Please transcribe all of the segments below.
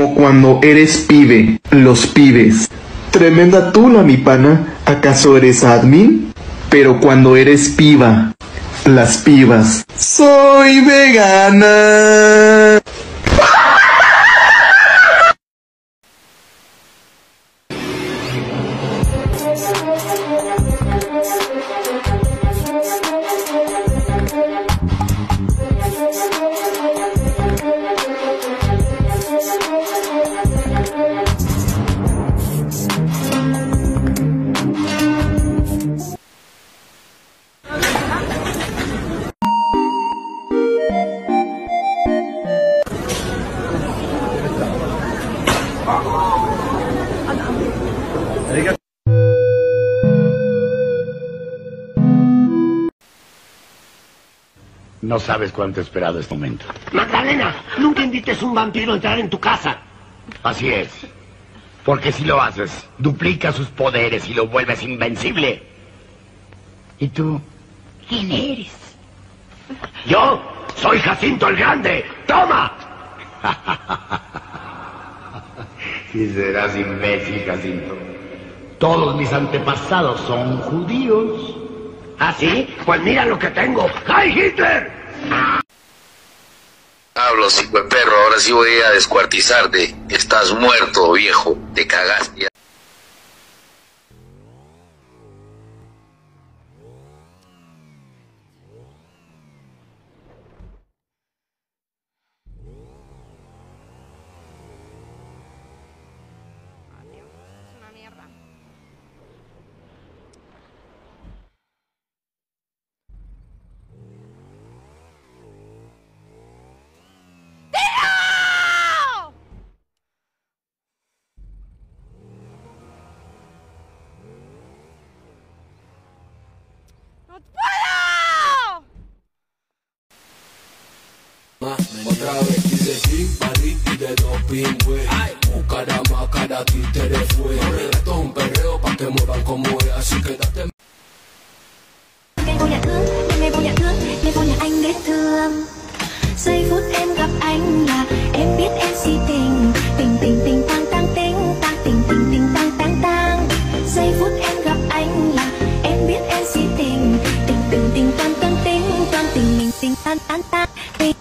como cuando eres pibe, los pibes. Tremenda tula, mi pana, ¿acaso eres admin? Pero cuando eres piba, las pibas. Soy vegana. No sabes cuánto he esperado este momento. Magdalena, nunca invites a un vampiro a entrar en tu casa. Así es. Porque si lo haces, duplica sus poderes y lo vuelves invencible. ¿Y tú? ¿Quién eres? Yo soy Jacinto el Grande. ¡Toma! Si serás imbécil, Jacinto. Todos mis antepasados son judíos. ¿Ah, sí? Pues mira lo que tengo. ¡Ay, Hitler! Hablo, hijo de perro, ahora sí voy a descuartizarte. Estás muerto, viejo. Te cagaste. Es una mierda. ¡No puedo! Otra vez dice sí, Mari y de dos pingües. Cada títere fue. Esto es un perreo pa' que muevan como es, así que date. Ngày vô nhà thương, ngày vô nhà thương, ngày vô nhà anh ghét thương. Giây phút em gặp anh là em biết em si tình, tình tình tình tang tang tình tang tình tình tình tang tang tang. Giây phút em gặp anh là em biết em si tình, tình tình tình tang tang tình tang tình mình tình tang tang tang tình.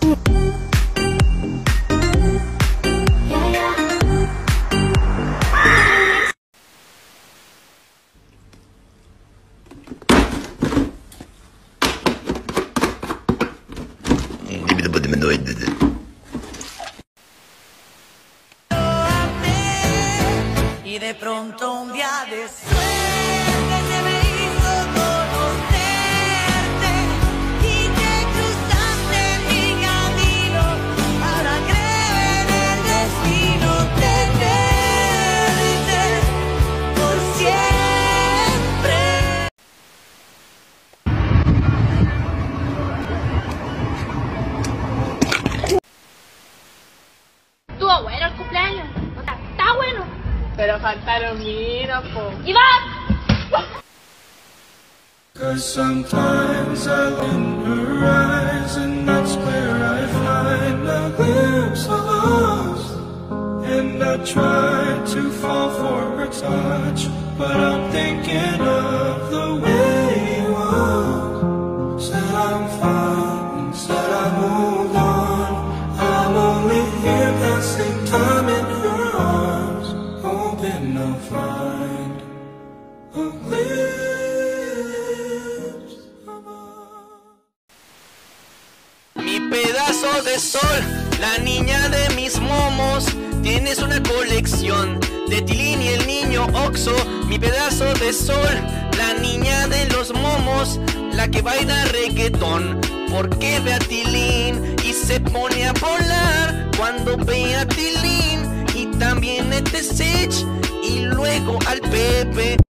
Y de pronto un día de suerte se me hizo conocerte y te cruzaste mi camino. Ahora creo en el destino, tenerte por siempre. Estuvo bueno el cumpleaños. O sea, está bueno. Pero faltaron mira, po. ¡Iván! Cause sometimes I look in her eyes and that's where I find a glimpse of us. And I try to fall for her touch, but I'm thinking of the way you are. Said I'm fine, said I moved on. I'm only here passing time in her arms, hoping I'll find a glimpse of us. Mi pedazo de sol, la niña de mis momos. Tienes una colección de Tilín y el niño Oxo. Mi pedazo de sol, la niña de los momos, la que baila reggaetón porque ve a Tilín y se pone a volar cuando ve a Tilín. Y también a Tesech y luego al Pepe.